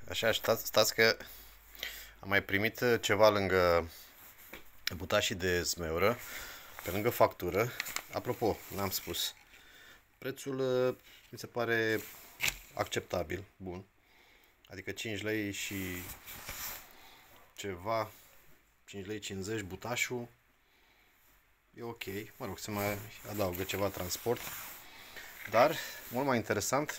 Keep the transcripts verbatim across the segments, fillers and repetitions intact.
Așa, stați, stați că am mai primit ceva lângă butașii de zmeură, pe lângă factură. Apropo, n-am spus. Prețul mi se pare acceptabil, bun. Adică cinci lei și ceva, cinci lei cincizeci butașul. E ok, mă rog, se mai adaugă ceva transport. Dar, mult mai interesant,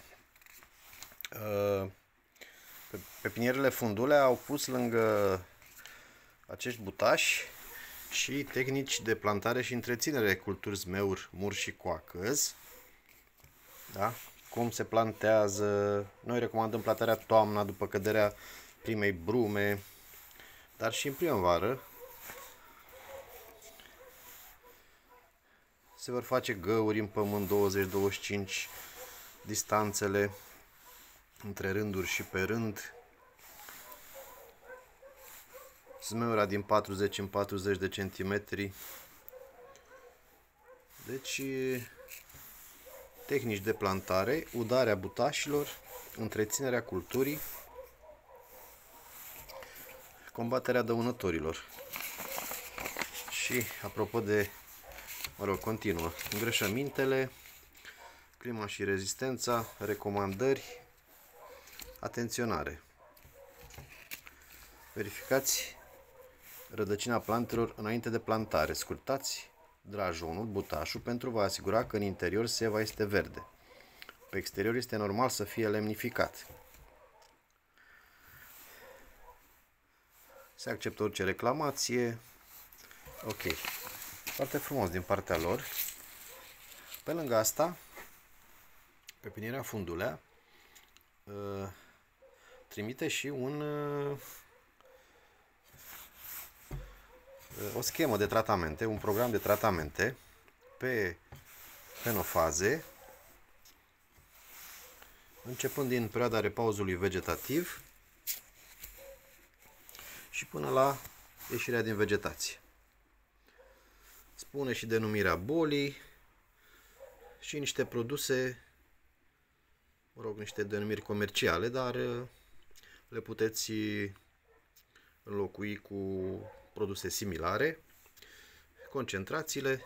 pe pepinierele Fundulea au pus lângă acești butași și tehnici de plantare și întreținere culturi zmeuri, mur și coacăz. Da? Cum se plantează. Noi recomandăm plantarea toamna după căderea primei brume, dar și în primăvară. Se vor face găuri în pământ douăzeci douăzeci și cinci distanțele între rânduri și pe rând. Zmeura din patruzeci în patruzeci de centimetri. Deci, tehnici de plantare, udarea butașilor, întreținerea culturii, combaterea dăunătorilor. Și, apropo de, mă rog, continuă, îngrășămintele, clima și rezistența, recomandări, atenționare. Verificați rădăcina plantelor înainte de plantare. Scurtați drajonul, butașul, pentru a vă asigura că în interior seva este verde. Pe exterior este normal să fie lemnificat. Se acceptă orice reclamație. Ok. Foarte frumos din partea lor. Pe lângă asta, pepinierea Fundulea uh, trimite și un uh, o schemă de tratamente, un program de tratamente pe fenofaze, începând din perioada repauzului vegetativ și până la ieșirea din vegetație. Spune și denumirea bolii și niște produse, mă rog, niște denumiri comerciale, dar le puteți înlocui cu produse similare, concentrațiile,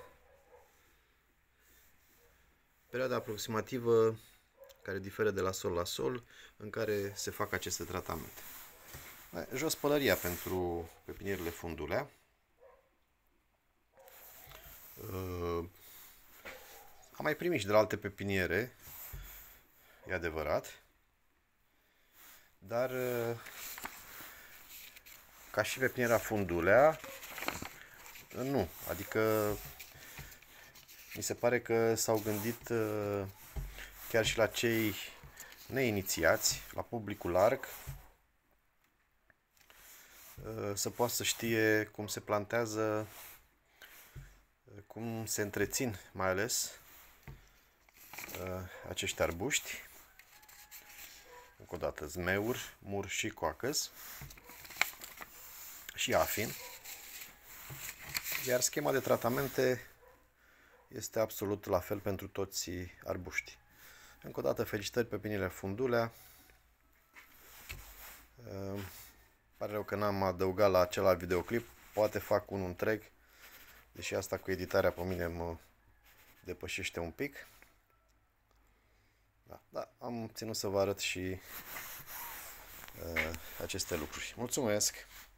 perioada aproximativă care diferă de la sol la sol în care se fac aceste tratamente. Jos pălăria pentru pepinierele Fundulea. Am mai primit și de la alte pepiniere, e adevărat, dar ca și pepinierea Fundulea, nu, adică mi se pare că s-au gândit chiar și la cei neinițiați, la publicul larg, să poată să știe cum se plantează, cum se întrețin mai ales acești arbuști, încă o dată zmeuri, mur și coacăz și afin, iar schema de tratamente este absolut la fel pentru toți arbuștii. Încă o dată felicitări pepinierele Fundulea. Pare rău că n-am adăugat la acela videoclip, poate fac unul întreg, deși asta cu editarea pe mine mă depășește un pic. Da, da, am ținut să vă arăt și uh, aceste lucruri. Mulțumesc!